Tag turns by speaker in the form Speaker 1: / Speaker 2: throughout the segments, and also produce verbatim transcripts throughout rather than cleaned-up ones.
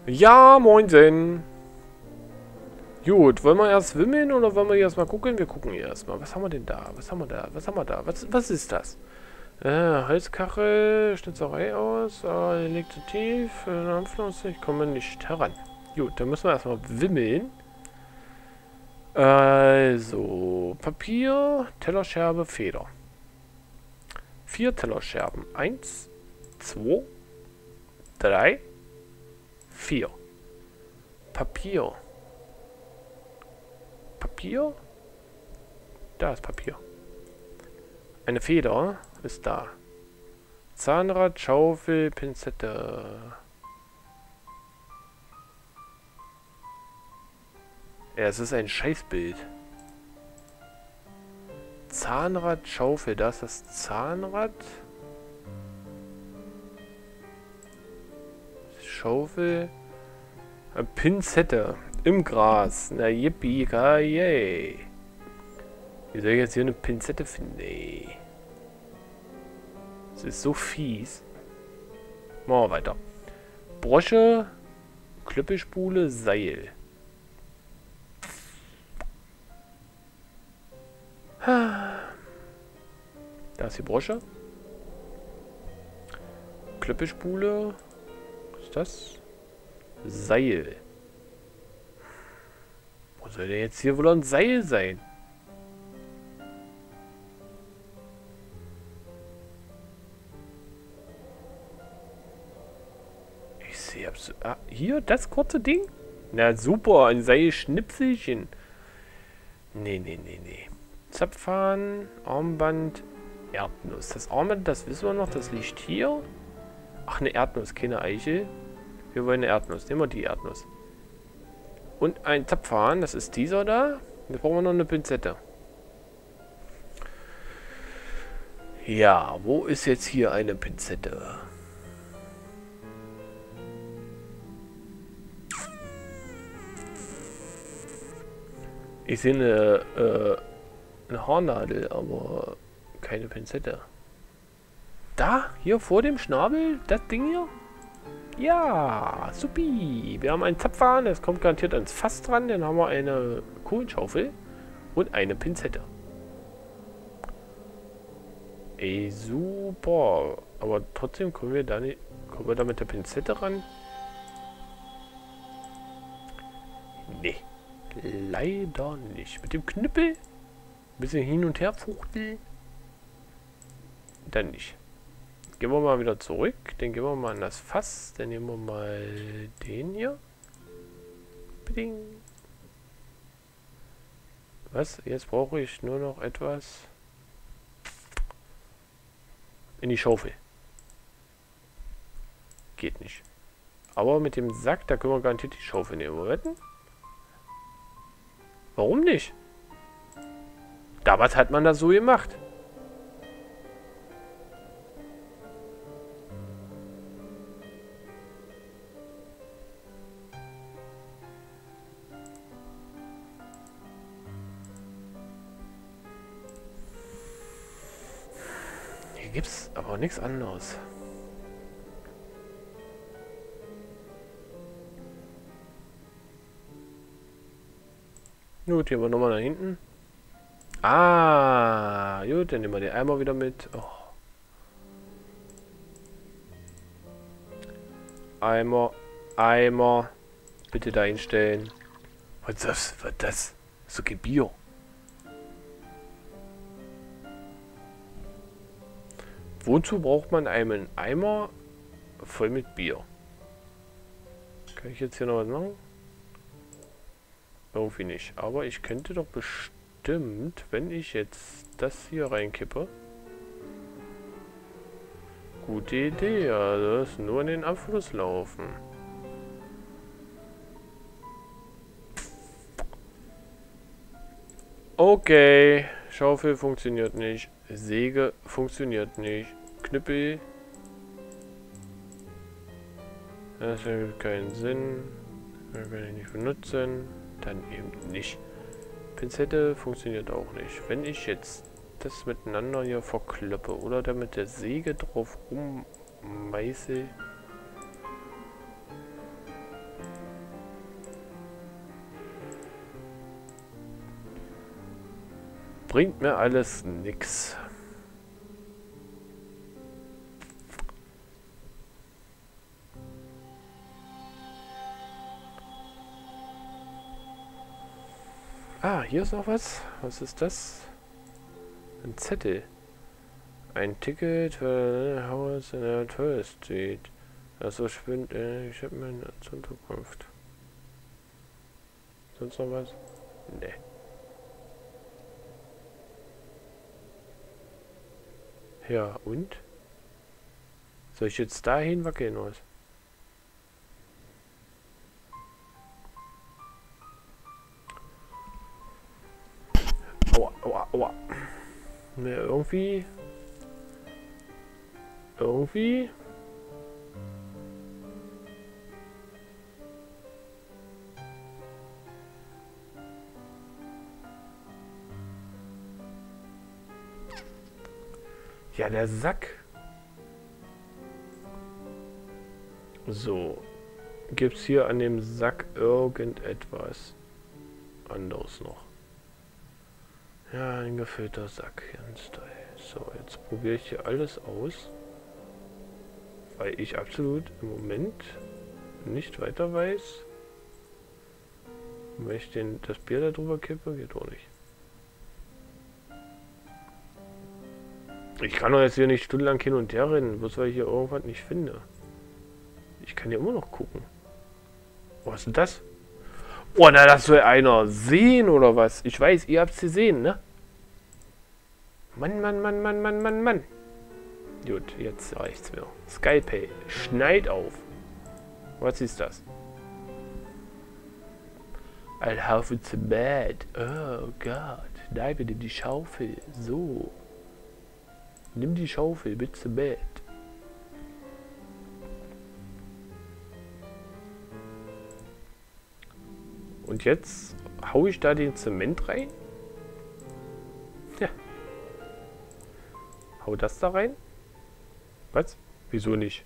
Speaker 1: Ja, moinsen. Gut, wollen wir erst wimmeln oder wollen wir erst mal gucken? Wir gucken erstmal. Was haben wir denn da? Was haben wir da? Was haben wir da? Was, was ist das? Äh, Holzkachel, Schnitzerei aus, äh, liegt zu tief, äh, ich komme nicht heran. Gut, dann müssen wir erstmal wimmeln. Also, Papier, Tellerscherbe, Feder. Vier Tellerscherben. Eins, zwei, drei, vier. Papier. Papier? Da ist Papier. Eine Feder ist da. Zahnrad, Schaufel, Pinzette. Ja, es ist ein Scheißbild. Zahnrad, Schaufel, da ist das Zahnrad. Schaufel. Pinzette. Im Gras. Na yippie, yay. Wie soll ich jetzt hier eine Pinzette finden, ey? Das ist so fies. Machen wir weiter. Brosche, Klöppelspule, Seil. Da ist die Brosche. Klöppelspule. Was ist das? Seil. Wo soll denn jetzt hier wohl ein Seil sein? Ich sehe absolut... Ah, hier, das kurze Ding? Na super, ein Seilschnipselchen. Nee, nee, nee, nee. Zapfhahn, Armband, Erdnuss. Das Armband, das wissen wir noch, das liegt hier. Ach, eine Erdnuss, keine Eichel. Wir wollen eine Erdnuss. Nehmen wir die Erdnuss. Und ein Zapfhahn, das ist dieser da. Jetzt brauchen wir noch eine Pinzette. Ja, wo ist jetzt hier eine Pinzette? Ich sehe eine, äh, eine Haarnadel, aber keine Pinzette. Da, hier vor dem Schnabel, das Ding hier? Ja, supi. Wir haben einen Zapfhahn, das kommt garantiert ans Fass dran. Dann haben wir eine Kohlenschaufel und eine Pinzette. Ey, super. Aber trotzdem kommen wir da nicht, kommen wir da mit der Pinzette ran? Nee, leider nicht. Mit dem Knüppel ein bisschen hin und her fuchteln. Dann nicht. Gehen wir mal wieder zurück. Dann gehen wir mal in das Fass. Dann nehmen wir mal den hier. Beding. Was? Jetzt brauche ich nur noch etwas in die Schaufel. Geht nicht. Aber mit dem Sack, da können wir garantiert die Schaufel nehmen. Wetten? Warum nicht? Damals hat man das so gemacht. Hier gibt's aber nichts anderes. Gut, gehen wir nochmal nach hinten. Ah, gut, dann nehmen wir den Eimer wieder mit. Oh. Eimer, Eimer. Bitte da hinstellen. Was ist das? Was ist das? Das ist doch kein Bier. Wozu braucht man einen Eimer voll mit Bier? Kann ich jetzt hier noch was machen? Irgendwie nicht. Aber ich könnte doch bestimmt, wenn ich jetzt das hier reinkippe. Gute Idee, also das nur in den Abfluss laufen. Okay, Schaufel funktioniert nicht. Säge funktioniert nicht. Knüppel. Das ergibt keinen Sinn. Das kann ich nicht benutzen. Dann eben nicht. Pinzette funktioniert auch nicht. Wenn ich jetzt das miteinander hier verkloppe oder da mit der Säge drauf rummeißel. bringt mir alles nix. Ah, hier ist noch was. Was ist das? Ein Zettel. Ein Ticket für ein Haus in der Toll Street. Das so spinnt, äh, ich hab meine Unterkunft. Sonst noch was? Nee. Ja, und? Soll ich jetzt dahin wackeln oder was? Aua, aua, aua. Ne, irgendwie... Irgendwie... Ja, der Sack. So. Gibt's hier an dem Sack irgendetwas anderes noch? Ja, ein gefüllter Sack. Ganz toll. So, jetzt probiere ich hier alles aus. Weil ich absolut im Moment nicht weiter weiß. Wenn ich den, das Bier da drüber kippe, geht auch nicht. Ich kann doch jetzt hier nicht stundenlang hin und her rennen, bloß weil ich hier irgendwas nicht finde. Ich kann hier immer noch gucken. Was ist denn das? Oh, na, das soll einer sehen, oder was? Ich weiß, ihr habt es gesehen, ne? Mann, Mann, Mann, Mann, Mann, Mann, Mann. Gut, jetzt reicht's mir. Skypay. Schneid auf. Was ist das? Ein Haufen Zement. Oh Gott. Nein, bitte die Schaufel. So. Nimm die Schaufel mit Zement. Und jetzt hau ich da den Zement rein. Ja. Hau das da rein. Was? Wieso nicht?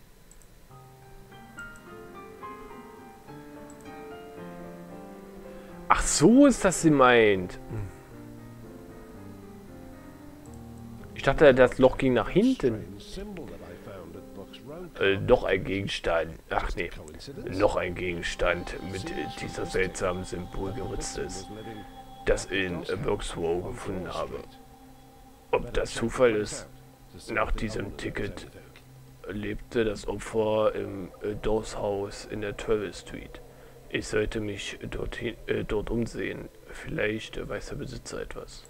Speaker 1: Ach so ist das sie meint. Ich dachte, das Loch ging nach hinten. Äh, noch ein Gegenstand. Ach nee. Noch ein Gegenstand mit äh, dieser seltsamen Symbol geritzt ist, das in äh, Birkswow gefunden habe. Ob das Zufall ist? Nach diesem Ticket lebte das Opfer im äh, Dawes-Haus in der Travel Street. Ich sollte mich dorthin, äh, dort umsehen. Vielleicht äh, weiß der Besitzer etwas.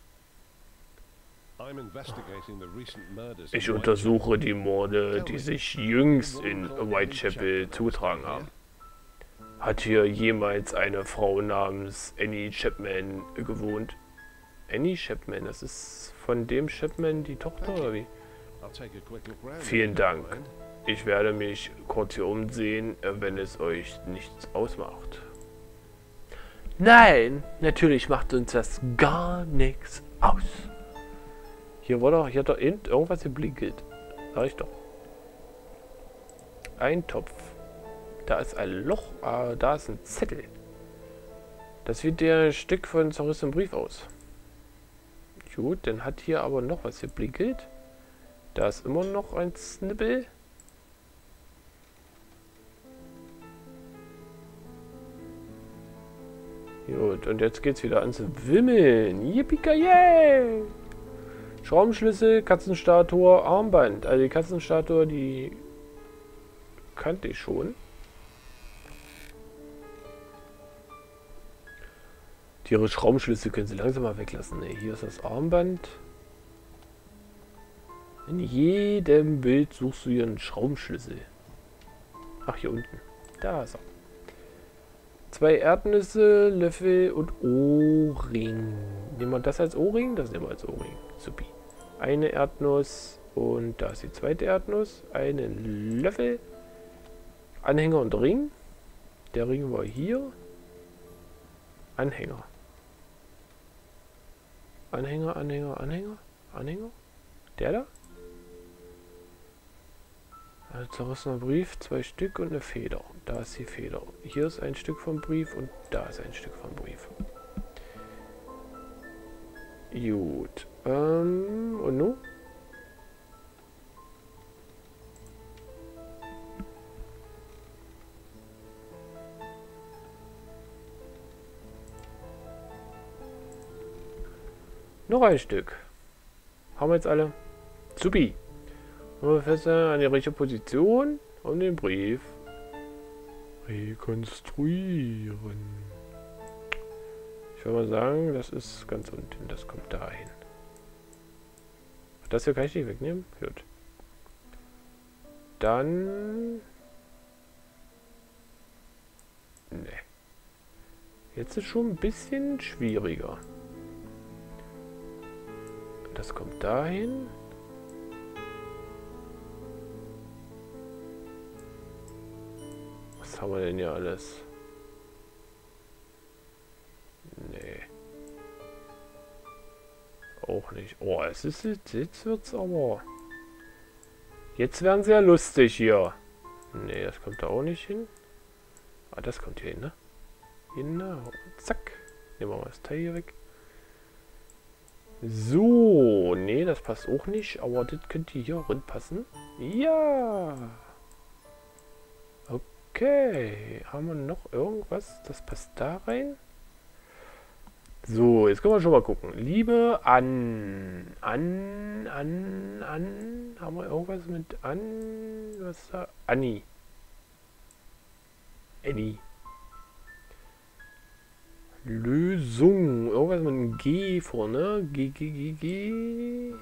Speaker 1: Ich untersuche die Morde, die sich jüngst in Whitechapel zugetragen haben. Hat hier jemals eine Frau namens Annie Chapman gewohnt? Annie Chapman, das ist von dem Chapman die Tochter, oder wie? Vielen Dank. Ich werde mich kurz hier umsehen, wenn es euch nichts ausmacht. Nein, natürlich macht uns das gar nichts aus. Hier war doch, hier hat doch irgendwas geblinkelt. Sag ich doch. Ein Topf. Da ist ein Loch, ah, da ist ein Zettel. Das sieht der Stück von zerrissenem Brief aus. Gut, dann hat hier aber noch was geblinkelt. Da ist immer noch ein Snippel. Gut, und jetzt geht's wieder ans Wimmeln. Yippie-ki-yay! Schraubenschlüssel, Katzenstatue, Armband. Also die Katzenstatue, die kannte ich schon. Die ihre Schraubenschlüssel können sie langsam mal weglassen. Ne, hier ist das Armband. In jedem Bild suchst du hier einen Schraubenschlüssel. Ach, hier unten. Da ist er. Zwei Erdnüsse, Löffel und Ohrring. Nehmen wir das als Ohrring? Das nehmen wir als Ohrring. Supi. Eine Erdnuss und da ist die zweite Erdnuss. Einen Löffel. Anhänger und Ring. Der Ring war hier. Anhänger. Anhänger, Anhänger, Anhänger. Anhänger. Der da? Ein zerrissener Brief, zwei Stück und eine Feder. Da ist die Feder. Hier ist ein Stück vom Brief und da ist ein Stück vom Brief. Gut. Ähm, und nun? Noch ein Stück. Haben wir jetzt alle? Supi. Feste an die richtige Position und den Brief rekonstruieren. Ich würde mal sagen, das ist ganz unten. Das kommt dahin. Das hier kann ich nicht wegnehmen? Gut. Dann... Ne. Jetzt ist schon ein bisschen schwieriger. Das kommt dahin. Was haben wir denn hier alles? Nee. Auch nicht. Oh, es ist jetzt, jetzt wird's aber... Jetzt werden sie ja lustig hier. Nee, das kommt da auch nicht hin. Ah, das kommt hier hin, ne? Genau. Zack. Nehmen wir mal das Teil hier weg. So. Nee, das passt auch nicht. Aber das könnte hier reinpassen. Ja. Okay. Haben wir noch irgendwas? Das passt da rein. So, jetzt können wir schon mal gucken. Liebe an. An, an, an. Haben wir irgendwas mit an? Was da? Anni. Annie. Lösung. Irgendwas mit einem G vorne. G, G, G, G.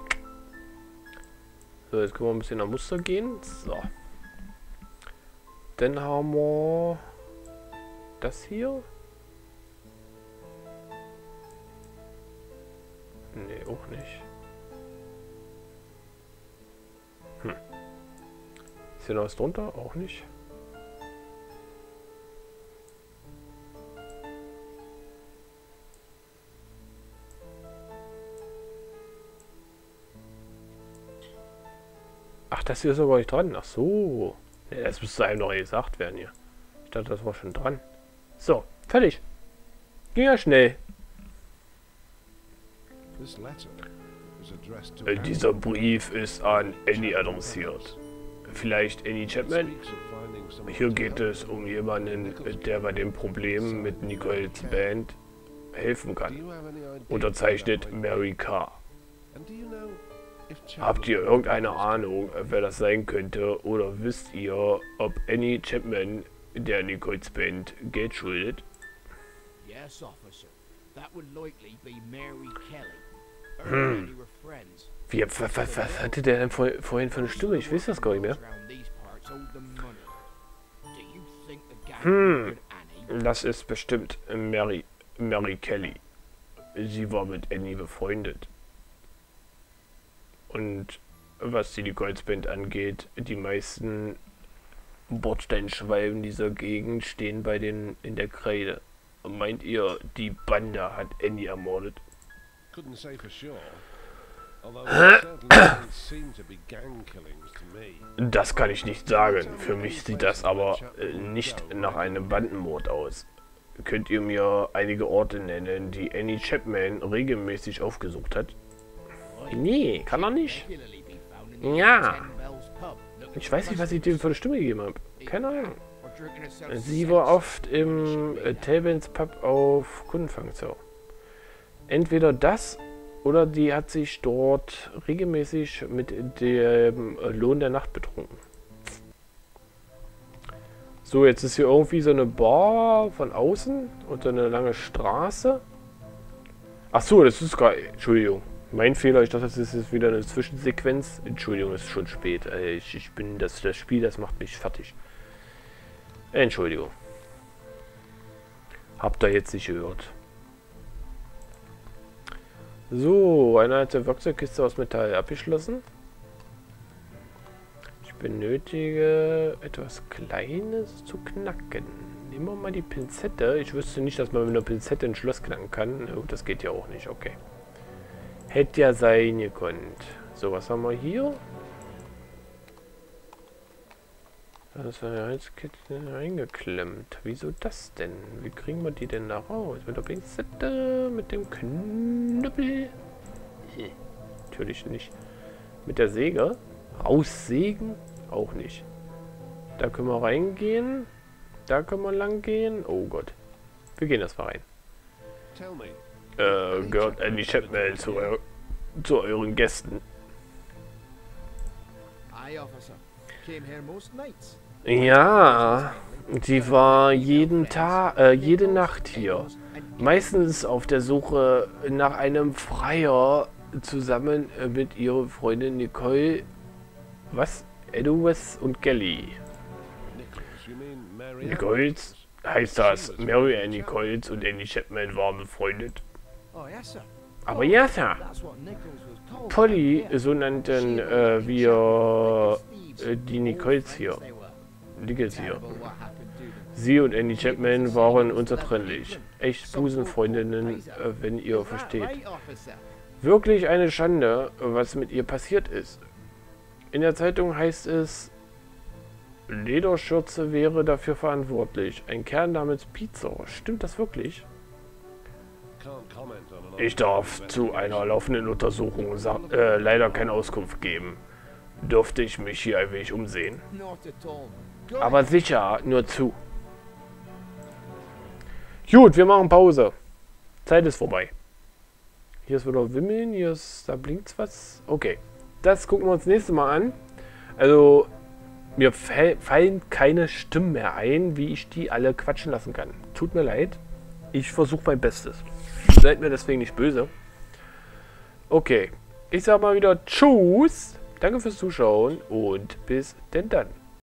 Speaker 1: So, jetzt können wir ein bisschen nach Muster gehen. So. Dann haben wir das hier. Nee, auch nicht. Hm. Ist hier noch was drunter? Auch nicht. Ach, das hier ist aber nicht dran. Ach so. Nee, das müsste einem noch gesagt werden hier. Ich dachte, das war schon dran. So, fertig. Ging ja schnell. Dieser Brief ist an Annie adressiert. Vielleicht Annie Chapman? Hier geht es um jemanden, der bei dem Problem mit Nicoles Band helfen kann. Unterzeichnet Mary Carr. Habt ihr irgendeine Ahnung, wer das sein könnte? Oder wisst ihr, ob Annie Chapman der Nicoles Band Geld schuldet?
Speaker 2: Yes, officer. That would likely be Mary Kelly.
Speaker 1: Hm. Wie, was, was, was hatte der denn vor, vorhin für eine Stimme? Ich weiß das gar nicht mehr. Hm, das ist bestimmt Mary, Mary Kelly. Sie war mit Annie befreundet. Und was die Nicoles Band angeht, die meisten Bordsteinschwalben dieser Gegend stehen bei den in der Kreide. Meint ihr, die Bande hat Annie ermordet? Das kann ich nicht sagen. Für mich sieht das aber äh, nicht nach einem Bandenmord aus. Könnt ihr mir einige Orte nennen, die Annie Chapman regelmäßig aufgesucht hat? Nee, kann er nicht. Ja. Ich weiß nicht, was ich dem für eine Stimme gegeben habe. Keine Ahnung. Sie war oft im äh, Tailbands Pub auf Kundenfang. So. Entweder das oder die hat sich dort regelmäßig mit dem Lohn der Nacht betrunken. So, jetzt ist hier irgendwie so eine Bar von außen und so eine lange Straße. Ach so, das ist gar... Entschuldigung. Mein Fehler, ich dachte, das ist jetzt wieder eine Zwischensequenz. Entschuldigung, es ist schon spät. Ich, ich bin... Das, das Spiel, das macht mich fertig. Entschuldigung. Habt ihr jetzt nicht gehört. So, eine alte Werkzeugkiste aus Metall abgeschlossen. Ich benötige etwas Kleines zu knacken. Nehmen wir mal die Pinzette. Ich wüsste nicht, dass man mit einer Pinzette ein Schloss knacken kann. Oh, das geht ja auch nicht, okay. Hätte ja sein gekonnt. So, was haben wir hier? Da ist eine Halskette eingeklemmt. Wieso das denn? Wie kriegen wir die denn da raus? Mit der Pinzette? Mit dem Knüppel? Äh, natürlich nicht. Mit der Säge? Raussägen? Auch nicht. Da können wir reingehen. Da können wir lang gehen. Oh Gott. Wir gehen erstmal rein. Äh, gehört Andy Chapman zu, eu zu euren Gästen. Ja, die war jeden Tag, äh, jede Nacht hier. Meistens auf der Suche nach einem Freier zusammen mit ihrer Freundin Nicole, was? Edwards und Kelly. Nichols? Heißt das, Mary Ann Nichols und Andy Chapman waren befreundet? Aber ja, Sir. Polly, so nannten äh, wir äh, die Nichols hier. Nichols hier. Sie und Andy Chapman waren unzertrennlich. Echt Busenfreundinnen, äh, wenn ihr versteht. Wirklich eine Schande, was mit ihr passiert ist. In der Zeitung heißt es, Lederschürze wäre dafür verantwortlich. Ein Kerl namens Pizza. Stimmt das wirklich? Ich darf zu einer laufenden Untersuchung äh, leider keine Auskunft geben. Dürfte ich mich hier ein wenig umsehen. Aber sicher, nur zu. Gut, wir machen Pause. Zeit ist vorbei. Hier ist wieder Wimmeln, hier ist, da blinkt was. Okay, das gucken wir uns das nächste Mal an. Also, mir fallen keine Stimmen mehr ein, wie ich die alle quatschen lassen kann. Tut mir leid. Ich versuche mein Bestes. Seid mir deswegen nicht böse. Okay, ich sag mal wieder Tschüss. Danke fürs Zuschauen und bis denn dann.